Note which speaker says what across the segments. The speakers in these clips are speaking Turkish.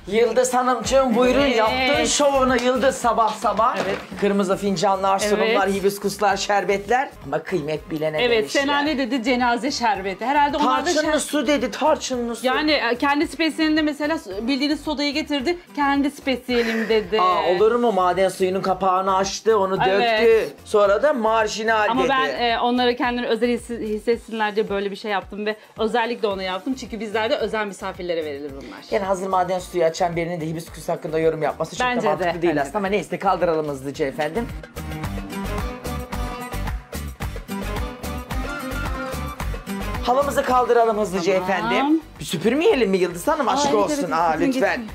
Speaker 1: Yıldız Hanımcığım buyurun, yaptığın şovunu Yıldız sabah sabah.
Speaker 2: Evet.
Speaker 1: Kırmızı fincanlar, sunumlar,
Speaker 2: Evet.
Speaker 1: hibiskuslar, şerbetler. Ama kıymet bilene
Speaker 2: Evet,
Speaker 1: demişler.
Speaker 2: Sena ne dedi? Cenaze şerbeti. Herhalde onlar da
Speaker 1: Tarçınlı su dedi, tarçınlı su.
Speaker 2: yani kendi spesiyelinde mesela bildiğiniz sodayı getirdi. Kendi spesiyelim dedi.
Speaker 1: Olur mu? Maden suyunun kapağını açtı, onu
Speaker 2: Evet.
Speaker 1: döktü. Sonra da marjinal
Speaker 2: Ama
Speaker 1: dedi.
Speaker 2: ben onlara kendileri özel hissetsinler diye böyle bir şey yaptım ve özellikle onu yaptım. Çünkü bizlerde özel misafirlere verilir bunlar.
Speaker 1: Yani hazır maden suyu açan birinin de hibiskus hakkında yorum yapması çok
Speaker 2: Bence
Speaker 1: da mantıklı
Speaker 2: de,
Speaker 1: değil
Speaker 2: bence
Speaker 1: aslında.
Speaker 2: de.
Speaker 1: Ama neyse, kaldıralım hızlıca efendim. Halımızı kaldıralım hızlıca
Speaker 2: Tamam.
Speaker 1: efendim. Bir süpürmeyelim mi Yıldız Hanım? Aşk
Speaker 2: evet,
Speaker 1: olsun.
Speaker 2: evet, süpürün
Speaker 1: Lütfen.
Speaker 2: gitsin.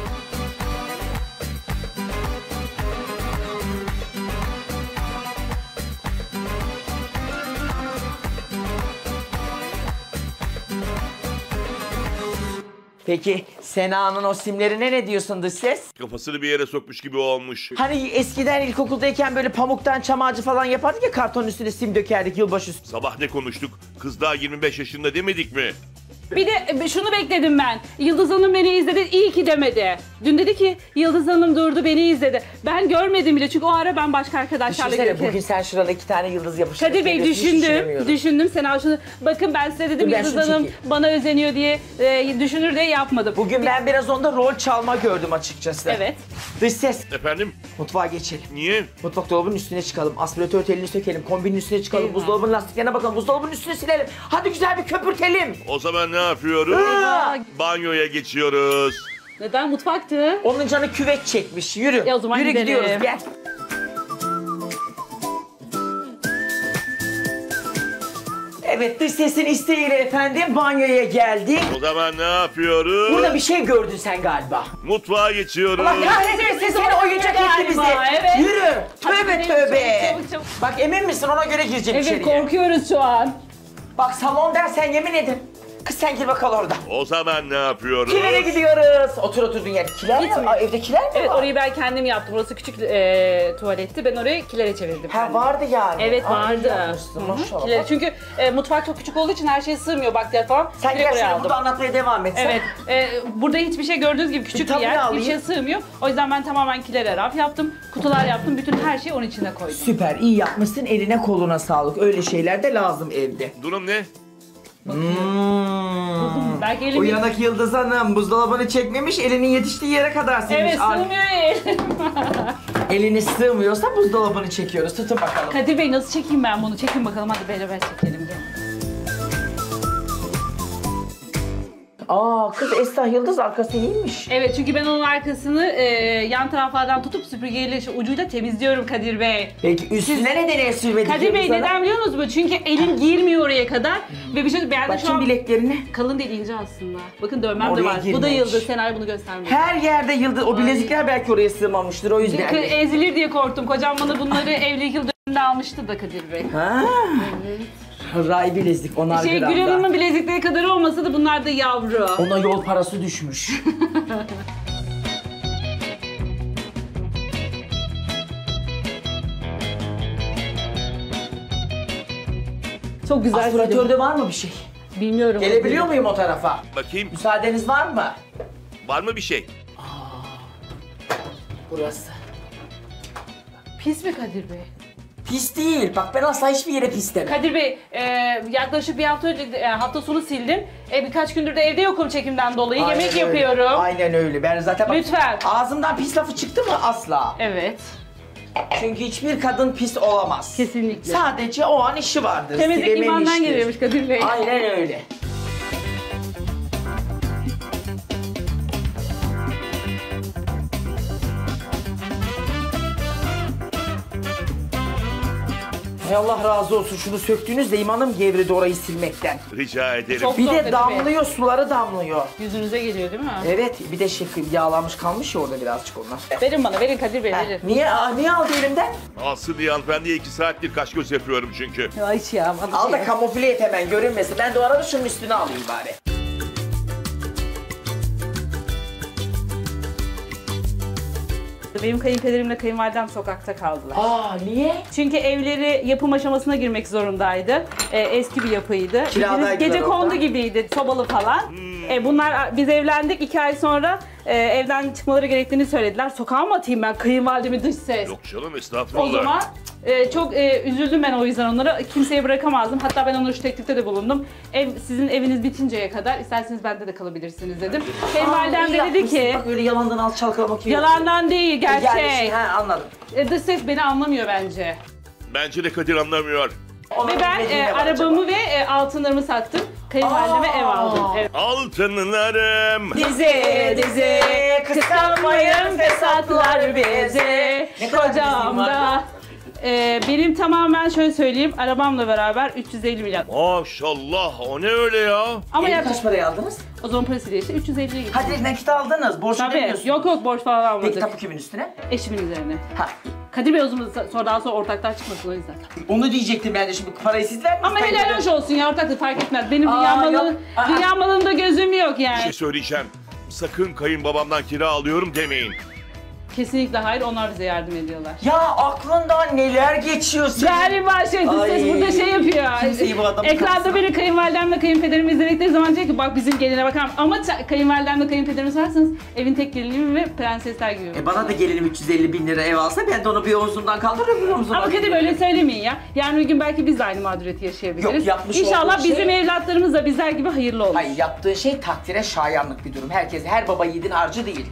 Speaker 1: Peki Sena'nın o simlerine ne diyorsun dış ses?
Speaker 3: Kafasını bir yere sokmuş gibi olmuş.
Speaker 1: Hani eskiden ilkokuldayken böyle pamuktan çam ağacı falan yapardık ya, kartonun üstüne sim dökerdik yılbaşı.
Speaker 3: Sabah ne konuştuk? Kız daha 25 yaşında demedik mi?
Speaker 2: Bir de şunu bekledim ben. Yıldız Hanım beni izledi, iyi ki demedi. Dün dedi ki Yıldız Hanım durdu beni izledi. Ben görmedim bile çünkü o ara ben başka arkadaşlarla
Speaker 1: Düşünsene
Speaker 2: görüştüm.
Speaker 1: bugün sen şurada 2 tane yıldız yapıştırdın.
Speaker 2: Kadir Bey düşündüm. Sena şunu, bakın ben size dedim
Speaker 1: Dur, ben
Speaker 2: Yıldız
Speaker 1: şunu
Speaker 2: Hanım
Speaker 1: çekeyim.
Speaker 2: bana özeniyor diye düşünür diye yapmadım.
Speaker 1: Bugün ben biraz onda rol çalma gördüm açıkçası.
Speaker 2: Evet.
Speaker 1: Dış ses.
Speaker 3: Efendim?
Speaker 1: Mutfağa geçelim.
Speaker 3: Niye?
Speaker 1: Mutfak dolabının üstüne çıkalım. Aspiratör telini sökelim. Kombinin üstüne çıkalım.
Speaker 2: Eyvah.
Speaker 1: Buzdolabının lastiklerine bakalım. Buzdolabının üstüne silelim. Hadi güzel bir köpürtelim.
Speaker 3: O zaman ne yapıyoruz? Banyoya geçiyoruz.
Speaker 2: Neden mutfaktı?
Speaker 1: Onun canı küvet çekmiş. Yürü.
Speaker 2: O zaman
Speaker 1: Yürü
Speaker 2: gidelim.
Speaker 1: gidiyoruz. Gel. Evet, dış sesin isteğiyle efendim banyoya geldik.
Speaker 3: O zaman ne yapıyoruz?
Speaker 1: Burada bir şey gördün sen galiba.
Speaker 3: Mutfağa geçiyoruz.
Speaker 1: Allah kahretmesin, seni oyuncak etti bizi.
Speaker 2: Galiba, evet.
Speaker 1: Yürü.
Speaker 2: Hadi
Speaker 1: Tövbe
Speaker 2: gidelim,
Speaker 1: tövbe.
Speaker 2: çabuk, çabuk.
Speaker 1: Bak emin misin, ona göre gireceğim
Speaker 2: Evet,
Speaker 1: içeriye.
Speaker 2: korkuyoruz şu an.
Speaker 1: Bak salon dersen yemin ederim. Kız sen gir bakalım orada.
Speaker 3: O zaman ne yapıyoruz?
Speaker 1: Kilere gidiyoruz. Otur oturduğun yer. Kiler mi?
Speaker 2: Gitmiyor.
Speaker 1: Aa, evde kiler mi
Speaker 2: Evet,
Speaker 1: var?
Speaker 2: orayı ben kendim yaptım. Burası küçük tuvaletti. Ben orayı kilere çevirdim.
Speaker 1: Ha,
Speaker 2: kendim.
Speaker 1: vardı yani.
Speaker 2: Evet,
Speaker 1: Aa, iyi
Speaker 2: vardı.
Speaker 1: yapmışsın,
Speaker 2: Hı hı,
Speaker 1: maşallah.
Speaker 2: kileri. Çünkü mutfak çok küçük olduğu için her şey sığmıyor, bakliyat falan.
Speaker 1: Sen
Speaker 2: Direkt
Speaker 1: gel
Speaker 2: oraya
Speaker 1: şöyle
Speaker 2: aldım.
Speaker 1: burada anlatmaya devam et.
Speaker 2: Evet, burada hiçbir şey gördüğünüz gibi küçük bir
Speaker 1: tabii
Speaker 2: yer,
Speaker 1: alayım.
Speaker 2: bir şey sığmıyor. O yüzden ben tamamen kilere raf yaptım, kutular yaptım, bütün her şeyi onun içine koydum.
Speaker 1: Süper, iyi yapmışsın. Eline koluna sağlık. Öyle şeyler de lazım evde.
Speaker 3: Durum ne?
Speaker 2: Belki elim...
Speaker 1: Uyanık Yıldız Hanım buzdolabını çekmemiş, elinin yetiştiği yere kadar silmiş.
Speaker 2: Evet, sığmıyor elim.
Speaker 1: Elini sığmıyorsa buzdolabını çekiyoruz. Tutun bakalım.
Speaker 2: Kadir Bey nasıl çekeyim ben bunu? Çekin bakalım, hadi beraber çekelim de.
Speaker 1: Aa, kız Esra Yıldız arkası iyiymiş.
Speaker 2: Evet, çünkü ben onun arkasını yan taraflardan tutup süpürgeyle ucuyla temizliyorum Kadir Bey.
Speaker 1: Peki üstüne neden el sürmedik
Speaker 2: Kadir Bey
Speaker 1: Yıldız Hanım?
Speaker 2: neden biliyor musunuz? Çünkü elim girmiyor oraya kadar ve bir şey ben de şu
Speaker 1: Bakayım
Speaker 2: an
Speaker 1: bileklerine.
Speaker 2: kalın değil, ince aslında. Bakın dövmem
Speaker 1: Oraya
Speaker 2: de var. Bu da
Speaker 1: girmemiş.
Speaker 2: Yıldız. Senaryo bunu göstermiyor.
Speaker 1: Her yerde Yıldız. O bilezikler belki oraya sığmamıştır, o yüzden.
Speaker 2: Ezilir diye korktum. Kocam bana bunları evlilik yıl dönümünde almıştı da Kadir Bey.
Speaker 1: Ha. Ray bilezik, onar
Speaker 2: Gül
Speaker 1: gramda.
Speaker 2: Hanım'ın bilezikleri kadar olmasa da bunlar da yavru.
Speaker 1: Ona yol parası düşmüş.
Speaker 2: Çok güzel.
Speaker 1: Aspiratörde var mı bir şey?
Speaker 2: Bilmiyorum.
Speaker 1: Gelebiliyor muyum o tarafa?
Speaker 3: Bakayım.
Speaker 1: Müsaadeniz var mı?
Speaker 3: Var mı bir şey?
Speaker 1: Burası.
Speaker 2: Pis mi Kadir Bey?
Speaker 1: Pis değil. Bak ben asla hiçbir yere pis demem.
Speaker 2: Kadir Bey, yaklaşık bir hafta önce, hafta sonu sildim. Birkaç gündür de evde yokum çekimden dolayı.
Speaker 1: Aynen
Speaker 2: Yemek
Speaker 1: öyle.
Speaker 2: yapıyorum.
Speaker 1: Aynen öyle. Ben zaten bak,
Speaker 2: Lütfen.
Speaker 1: ağzımdan pis lafı çıktı mı? Asla.
Speaker 2: Evet.
Speaker 1: Çünkü hiçbir kadın pis olamaz.
Speaker 2: Kesinlikle.
Speaker 1: Sadece o an işi vardır.
Speaker 2: Temizlik imandan
Speaker 1: silememiştir.
Speaker 2: geliyormuş Kadir Bey.
Speaker 1: Aynen öyle. Hay Allah razı olsun, şunu söktüğünüzde imanım gevredi orayı silmekten.
Speaker 3: Rica ederim.
Speaker 2: Çok-
Speaker 1: Bir
Speaker 2: zor
Speaker 1: de
Speaker 2: Kadir
Speaker 1: damlıyor, suları damlıyor.
Speaker 2: Yüzünüze geliyor değil mi?
Speaker 1: Evet, bir de yağlanmış kalmış ya orada birazcık onlar.
Speaker 2: Verin bana, verin Kadir Bey,
Speaker 1: Heh,
Speaker 2: verin.
Speaker 1: niye aldı elimden?
Speaker 3: Alsın diye hanımefendiye 2 saattir kaş göz yapıyorum çünkü.
Speaker 2: Ya hiç ya. bana
Speaker 1: Al da
Speaker 2: şey.
Speaker 1: kamufle et hemen, görünmesin. Ben de o arada şunun üstüne alayım bari.
Speaker 2: Benim kayınpederimle kayınvalidem sokakta kaldılar.
Speaker 1: Aa, niye?
Speaker 2: Çünkü evleri yapım aşamasına girmek zorundaydı. Eski bir yapıydı.
Speaker 1: Kiradaydılar
Speaker 2: Gece
Speaker 1: orada.
Speaker 2: kondu gibiydi, sobalı falan. Bunlar biz evlendik 2 ay sonra evden çıkmaları gerektiğini söylediler. Sokağa mı atayım ben kayınvalidemi dış ses?
Speaker 3: Yok canım estağfurullah.
Speaker 2: O zaman çok üzüldüm ben o yüzden onları. Kimseye bırakamazdım. Hatta ben onlara şu teklifte de bulundum. Sizin eviniz bitinceye kadar isterseniz bende de kalabilirsiniz dedim. Kayınvalidem de dedi ki...
Speaker 1: Bak öyle yalandan al çalkalamak gibi.
Speaker 2: Yalandan değil, gerçek.
Speaker 1: Anladım.
Speaker 2: Dış ses beni anlamıyor bence.
Speaker 3: Bence de Kadir anlamıyor.
Speaker 2: Ve ben arabamı ve altınlarımı sattım. Kayınvalideme ev aldım. Evet.
Speaker 3: Altınlarım.
Speaker 2: Dizi dizi kıskanmayın fesatlar bizi.
Speaker 1: Ne kadar
Speaker 2: Kocam da. Benim tamamen şöyle söyleyeyim arabamla beraber 350 milyar.
Speaker 3: Maşallah o ne öyle ya?
Speaker 2: Ama
Speaker 1: Evi kaç paraya aldınız?
Speaker 2: o zaman parasıyla işte 350'ye gitti.
Speaker 1: Hadi nakit aldınız. Borç
Speaker 2: Tabii.
Speaker 1: ödemiyorsunuz.
Speaker 2: Yok borç falan almadık.
Speaker 1: Peki tapu kimin üstüne?
Speaker 2: Eşimin üzerine.
Speaker 1: Ha.
Speaker 2: Kadir Bey o zaman daha sonra ortaklar çıkmasın o yüzden.
Speaker 1: Onu diyecektim ben de şimdi parayı sizler mi?
Speaker 2: Ama helal hoş olsun ya ortaklık fark etmez. Benim
Speaker 1: yok.
Speaker 2: dünya malında gözüm yok
Speaker 3: Bir
Speaker 2: yani.
Speaker 3: şey söyleyeceğim. Sakın kayınbabamdan kira alıyorum demeyin.
Speaker 2: Kesinlikle hayır onlar bize yardım ediyorlar.
Speaker 1: Ya aklından neler geçiyor senin?
Speaker 2: Galiba ses burada şey yapıyor.
Speaker 1: Kimseyi bu adamı
Speaker 2: Ekranda
Speaker 1: kapsın.
Speaker 2: beni kayınvalidemle kayınpederimi izledikleri zaman diyor ki bak bizim geline bakar mısın? Ama kayınvalidemle kayınpederimi sorarsanız evin tek gelini ve prensesler gibi.
Speaker 1: Bana da gelinim 350 bin lira ev alsa ben de onu bir omzumdan kaldırırım bir omzumdan.
Speaker 2: Ama Kadir böyle söylemeyin ya. Yarın bir gün belki biz de aynı mağduriyeti yaşayabiliriz.
Speaker 1: Yok, yapmış
Speaker 2: İnşallah
Speaker 1: olduğu
Speaker 2: bizim
Speaker 1: şey-
Speaker 2: evlatlarımız da bizler gibi hayırlı olur.
Speaker 1: Hayır yaptığı şey takdire şayanlık bir durum. Her baba yiğidin harcı değil.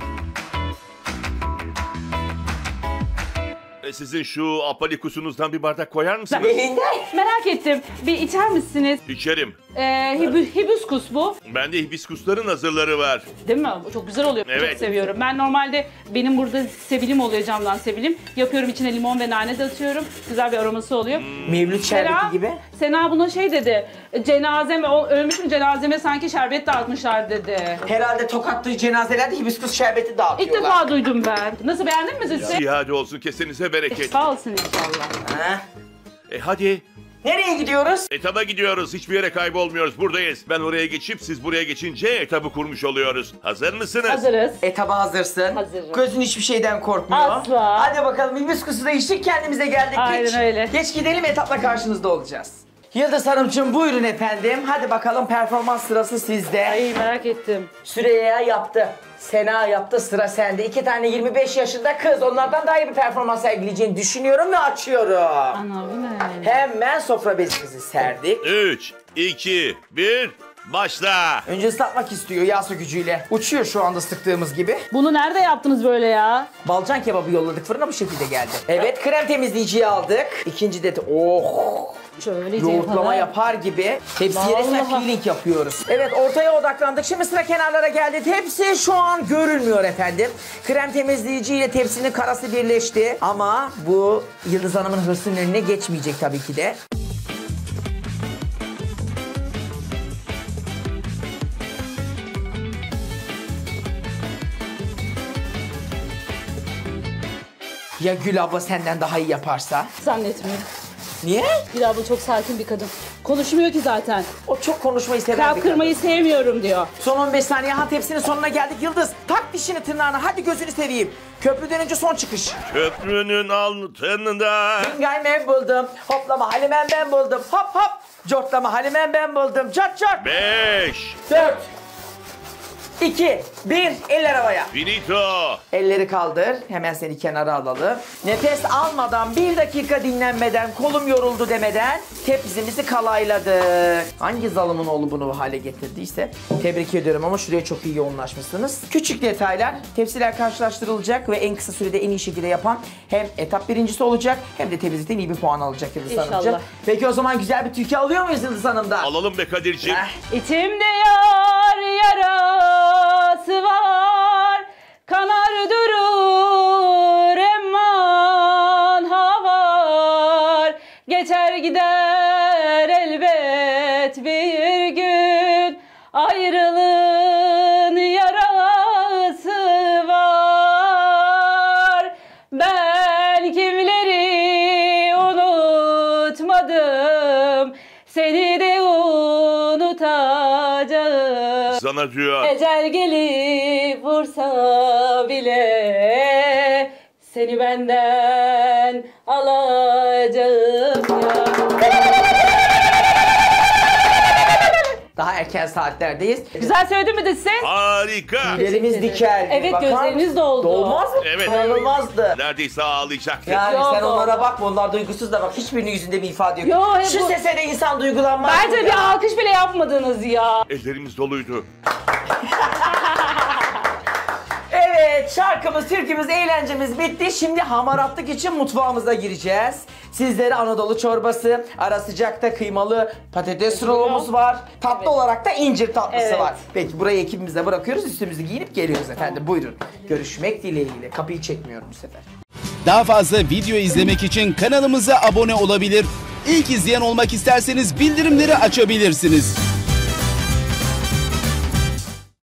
Speaker 3: Sizin şu apalikusunuzdan bir bardak koyar mısınız?
Speaker 1: Elinde.
Speaker 2: Merak ettim. Bir içer misiniz?
Speaker 3: İçerim.
Speaker 2: Hibiskus bu.
Speaker 3: Bende hibiskusların hazırları var.
Speaker 2: Değil mi? Çok güzel oluyor.
Speaker 3: Evet.
Speaker 2: Çok seviyorum. Ben normalde benim burada sevilim oluyor camdan sevilim. Yapıyorum içine limon ve nane de atıyorum. Güzel bir aroması oluyor.
Speaker 1: Mevlüt şerbeti gibi.
Speaker 2: Sena buna şey dedi. Cenazeme, ölmüşüm cenazeme sanki şerbet dağıtmışlar dedi.
Speaker 1: Herhalde tokatlı cenazelerde hibiskus şerbeti
Speaker 2: İlk
Speaker 1: dağıtıyorlar.
Speaker 2: defa duydum ben. Nasıl beğendin mi siz?
Speaker 3: Ziyade olsun kesenize bereket.
Speaker 2: Sağ olsun inşallah.
Speaker 1: Ha?
Speaker 3: Hadi.
Speaker 1: Nereye gidiyoruz?
Speaker 3: Etaba gidiyoruz. Hiçbir yere kaybolmuyoruz. Buradayız. Ben oraya geçip siz buraya geçince etabı kurmuş oluyoruz. Hazır mısınız?
Speaker 2: Hazırız.
Speaker 1: Etaba hazırsın.
Speaker 2: Hazırım.
Speaker 1: Gözün hiçbir şeyden korkmuyor.
Speaker 2: Asla.
Speaker 1: Hadi bakalım hibiskusu da içtik kendimize geldik.
Speaker 2: Aynen
Speaker 1: Geç.
Speaker 2: öyle.
Speaker 1: Geç gidelim etapla karşınızda olacağız. Yıldız Hanımcığım buyurun efendim. Hadi bakalım performans sırası sizde.
Speaker 2: Ay merak ettim.
Speaker 1: Süreyya yaptı. Sena yaptı, sıra sende. 2 tane 25 yaşında kız. Onlardan daha iyi bir performans sergileyeceğini düşünüyorum ve açıyorum.
Speaker 2: Ana bu ne?
Speaker 1: Hemen sofra bezimizi serdik.
Speaker 3: 3, 2, 1, başla.
Speaker 1: Önce ıslatmak istiyor yağ sökücüyle. Uçuyor şu anda sıktığımız gibi.
Speaker 2: Bunu nerede yaptınız böyle ya?
Speaker 1: Balcan kebabı yolladık fırına bu şekilde geldi. Evet krem temizleyiciyi aldık. İkinci de
Speaker 2: Şöyle
Speaker 1: yoğurtlama yapar gibi tepsiye resmen
Speaker 2: Vallahi.
Speaker 1: peeling yapıyoruz. Evet ortaya odaklandık. Şimdi sıra kenarlara geldi. Tepsi şu an görülmüyor efendim. Krem temizleyici ile tepsinin karası birleşti. Ama bu Yıldız Hanım'ın hırsının önüne geçmeyecek tabii ki de. Ya Gül abla senden daha iyi yaparsa?
Speaker 2: Zannetmiyorum.
Speaker 1: Niye?
Speaker 2: Gül abla çok sakin bir kadın. Konuşmuyor ki zaten.
Speaker 1: O çok konuşmayı seven bir
Speaker 2: Kalp
Speaker 1: kadın.
Speaker 2: kırmayı sevmiyorum diyor.
Speaker 1: Son 15 saniye ha tepsinin sonuna geldik Yıldız. Tak dişini tırnağına hadi gözünü seveyim. Köprüden önce son çıkış.
Speaker 3: Köprünün altında.
Speaker 1: Hingay ben buldum. Hoplama Halimen ben buldum. Hop hop. Cortlama Halimen ben buldum. Cart cart.
Speaker 3: 5,
Speaker 1: 4 2 1 eller havaya.
Speaker 3: finito.
Speaker 1: Elleri kaldır. Hemen seni kenara alalım. Nefes almadan 1 dakika dinlenmeden kolum yoruldu demeden tepsimizi kalayladık. Hangi zalımın oğlu bunu bu hale getirdiyse tebrik ediyorum ama şuraya çok iyi yoğunlaşmışsınız. Küçük detaylar. Tepsiler karşılaştırılacak ve en kısa sürede en iyi şekilde yapan hem etap birincisi olacak hem de temizlikten iyi bir puan alacak Yıldız
Speaker 2: İnşallah.
Speaker 1: Hanımcığım. Peki o zaman güzel bir Türkiye alıyor muyuz Yıldız Hanım'da?
Speaker 3: Alalım be Kadir'ciğim.
Speaker 2: İçimde yar yarası var, kanar durur emman havar. Geçer gider elbet bir gün, ayrılığın yarası var. Ben kimleri unutmadım, seni de unutacağım.
Speaker 3: Sana diyor.
Speaker 2: Ecel gelip vursa bile seni benden alacağım ya.
Speaker 1: Daha erken saatlerdeyiz.
Speaker 2: Güzel söyledim mi de size?
Speaker 3: Harika.
Speaker 1: Tüylerimiz dikeldi.
Speaker 2: Evet,
Speaker 1: Bakar
Speaker 2: gözleriniz
Speaker 1: mısın?
Speaker 2: doldu.
Speaker 1: Dolmaz mı?
Speaker 3: Evet.
Speaker 1: İnanılmazdı.
Speaker 3: Neredeyse ağlayacaktı.
Speaker 1: Yani
Speaker 2: Yok,
Speaker 1: sen onlara
Speaker 2: oldu.
Speaker 1: bakma, onlar duygusuz da bak, hiçbirinin yüzünde bir ifade yok.
Speaker 2: Yo,
Speaker 1: Şu
Speaker 2: bu-
Speaker 1: sese de insan duygulanmaz.
Speaker 2: Bence
Speaker 1: mı
Speaker 2: bir
Speaker 1: ya?
Speaker 2: alkış bile yapmadınız ya.
Speaker 3: Ellerimiz doluydu.
Speaker 1: Evet, şarkımız, türkümüz, eğlencemiz bitti. Şimdi hamaratlık için mutfağımıza gireceğiz. Sizlere Anadolu çorbası, ara sıcakta kıymalı patates rolumuz var. Tatlı
Speaker 2: Evet.
Speaker 1: olarak da incir tatlısı
Speaker 2: Evet.
Speaker 1: var. Peki burayı ekibimize bırakıyoruz, üstümüzü giyinip geliyoruz efendim. Buyurun. Görüşmek dileğiyle. Kapıyı çekmiyorum bu sefer.
Speaker 4: Daha fazla video izlemek için kanalımıza abone olabilir. İlk izleyen olmak isterseniz bildirimleri açabilirsiniz.